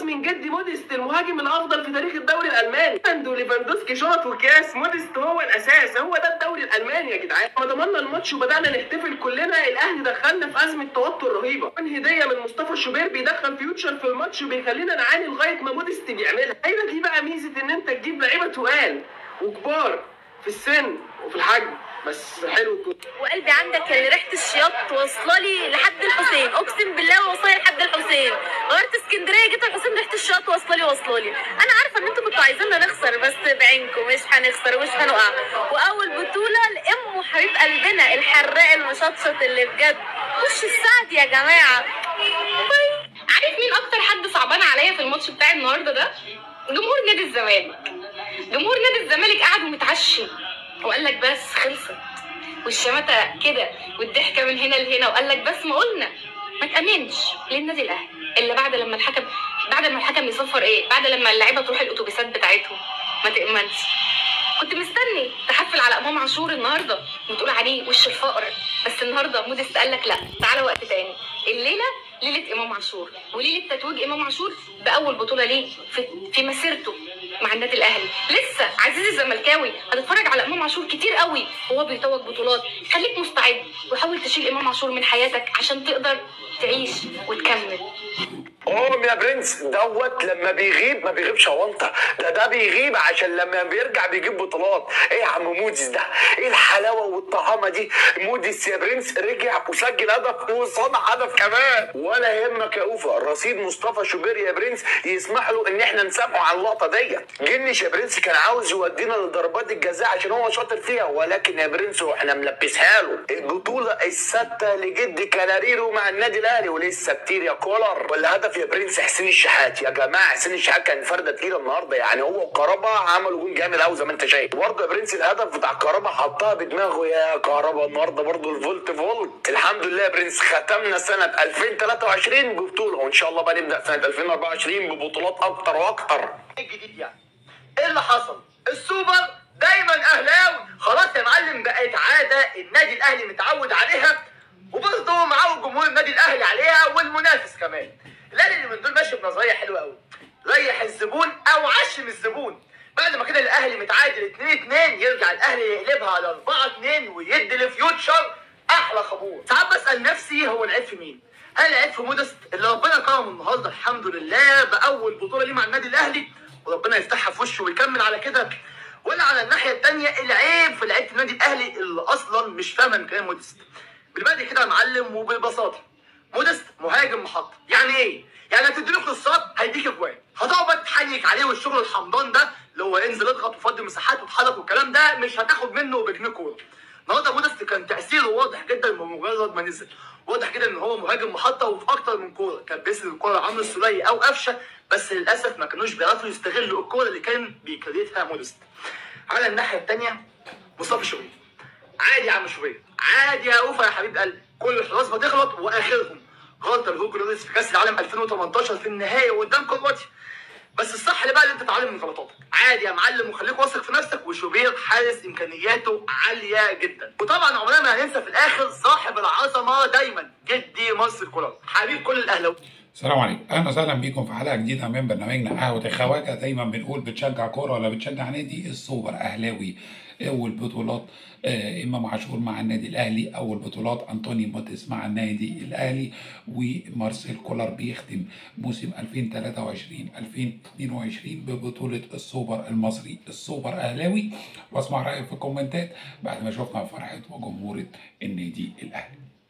من جدي موديست المهاجم الافضل في تاريخ الدوري الالماني. عنده ليفاندوسكي شوط وكاس، موديست هو الاساس، هو ده الدوري الالماني يا جدعان. لما ضمننا الماتش وبدانا نحتفل كلنا، الاهلي دخلنا في ازمه توتر رهيبه. من هديه من مصطفى شوبير بيدخل فيوتشر في الماتش وبيخلينا نعاني لغايه ما موديست بيعملها. ايوه دي بقى ميزه ان انت تجيب لعيبه تقال وكبار في السن وفي الحجم، بس حلو. وقلبي عندك اللي ريحه الشياط واصله لي لحد الحسين، اقسم بالله واصله لي لحد الحسين. غيرت اسكندريه جيت الحسين، ريحه الشياط واصله لي. انا عارفه ان انتوا كنتوا عايزيننا نخسر، بس بعينكم مش هنخسر ومش هنقع. واول بطوله لام وحبيب قلبنا الحراق المشطشط اللي بجد وش السعد يا جماعه. عارف مين اكتر حد صعبان عليا في الماتش بتاع النهارده ده؟ جمهور نادي الزمالك. جمهور نادي الزمالك قعد متعشم وقال لك بس خلصت، والشماتة كده والضحكه من هنا لهنا، وقال لك بس ما قلنا ما تامنش للنادي الاهلي الا بعد ما الحكم يصفر ايه، بعد لما اللعيبه تروح الاتوبيسات بتاعتهم. ما تامنش. كنت مستني تحفل على امام عاشور النهارده وتقول عليه وش الفقر، بس النهارده موديست قال لك لا تعالى وقت تاني. الليله ليله امام عاشور، وليله تتويج امام عاشور باول بطوله ليه في مسيرته مع النادي الاهلي. لسه عزيزي الزملكاوي هتتفرج على امام عاشور كتير قوي وهو بيتوج بطولات. خليك مستعد وحاول تشيل امام عاشور من حياتك عشان تقدر تعيش وتكمل. يا برنس دوت لما بيغيب ما بيغيبش اونطه، ده بيغيب عشان لما بيرجع بيجيب بطولات. ايه يا عم موديس ده؟ ايه الحلاوه والطعامه دي؟ موديس يا برنس رجع وسجل هدف وصنع هدف كمان. ولا يهمك يا اوفا، رصيد مصطفى شوبير يا برنس يسمح له ان احنا نسامحه على اللقطه ديت. جنش يا برنس كان عاوز يودينا لضربات الجزاء عشان هو شاطر فيها، ولكن يا برنس واحنا ملبسها له البطوله السادسه لجد كلاريرو مع النادي الاهلي، ولسه كتير يا كولر. والهدف يا برنس حسين الشحات. يا جماعه حسين الشحات كان فرده تقيله النهارده، يعني هو وكهربا عملوا جون جامد قوي زي ما انت شايف. برضه يا برنس الهدف بتاع كهربا حطها بدماغه يا كهربا النهارده، برضه الفولت فولت. الحمد لله يا برنس ختمنا سنه 2023 ببطوله، وان شاء الله بقى نبدا سنه 2024 ببطولات اكتر واكتر. ايه الجديد يعني؟ ايه اللي حصل؟ السوبر دايما اهلاوي. خلاص يا معلم بقت عاده النادي الاهلي متعود عليها، وبرضه معاه جمهور النادي الاهلي عليها والمنافس كمان. الاهلي اللي من دول ماشي بنظريه حلوه قوي، ريح الزبون او عشم الزبون. بعد ما كده الاهلي متعادل 2-2 يرجع الاهلي يقلبها على 4-2 ويدي لفيوتشر احلى خبور. ساعات بسال نفسي هو العيب في مين؟ هل العيب في موديست اللي ربنا كرمه النهارده الحمد لله باول بطوله ليه مع النادي الاهلي وربنا يفتحها في وشه ويكمل على كده، ولا على الناحيه الثانيه العيب في لعيبه النادي الاهلي اللي اصلا مش فاهمه كلام موديست؟ بالبلدي كده يا معلم وببساطه، موديست مهاجم محطه. يعني ايه؟ يعني هتديله كروسات هيديك اجوان، هتقعد بقى تحنيك عليه والشغل الحمضان ده اللي هو انزل اضغط وفضي مساحات واتحرك والكلام ده مش هتاخد منه بجنيه كوره. النهارده موديست كان تاثيره واضح جدا بمجرد ما نزل، واضح جدا ان هو مهاجم محطه وفي اكتر من كوره، كان بيسند الكوره عمرو السوليه او قفشه، بس للاسف ما كانوش بيعرفوا يستغلوا الكوره اللي كان بيكريتها موديست. على الناحيه الثانيه مصطفى شوبير. عادي يا عم شوبير، عادي يا اوفا يا حبيب قلبي، كل الحراس بتغلط واخرهم غلطه لهوجو لوريس في كاس العالم 2018 في النهائي قدام كرواتيا. بس الصح اللي بقى اللي انت تتعلم من غلطاتك. عادي يا معلم وخليك واثق في نفسك، وشوبير حارس امكانياته عاليه جدا. وطبعا عمرنا ما هننسى في الاخر صاحب العظمه دايما جدي مارسيل كولر حبيب كل الاهلاويه. السلام عليكم، اهلا وسهلا بيكم في حلقه جديده من برنامجنا قهوه الخواجه. دايما بنقول بتشجع كوره ولا بتشجع نادي؟ السوبر اهلاوي. اول بطولات امام عاشور مع النادي الاهلي، اول بطولات انطوني موديست مع النادي الاهلي، ومارسيل كولر بيختم موسم 2023 2022 ببطوله السوبر المصري. السوبر اهلاوي. واسمع رايك في الكومنتات بعد ما شفنا فرحه وجمهور النادي الاهلي.